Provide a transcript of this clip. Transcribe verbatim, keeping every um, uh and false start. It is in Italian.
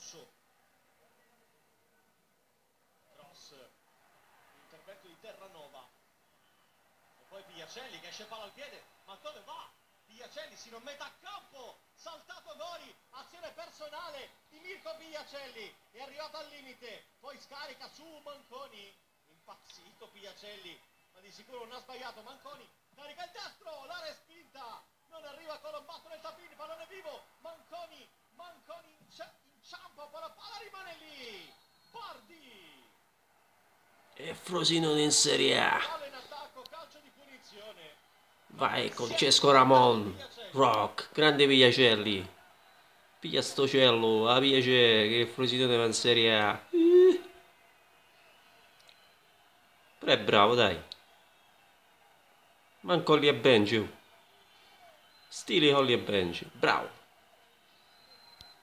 Russo. Cross, intervento di Terranova. E poi Piacelli che esce palla al piede, ma dove va? Piacelli si non mette a campo, saltato Gori, azione personale di Mirko Piacelli, è arrivato al limite, poi scarica su Manconi, impazzito Piacelli, ma di sicuro non ha sbagliato. Manconi carica il destro, la respinta, non arriva Colombato nel tapin, pallone vivo, Manconi, Manconi inciampa, poi la palla rimane lì, Bardi. E Frosinone in Serie A. Vai con Cesco Ramon, Rock, grande Piacelli. Piglia sto cello, a piace che Frosinone va in Serie A. Eh. Però è bravo, dai. Manco Holly e Benji. Stile Holly e Benji, bravo.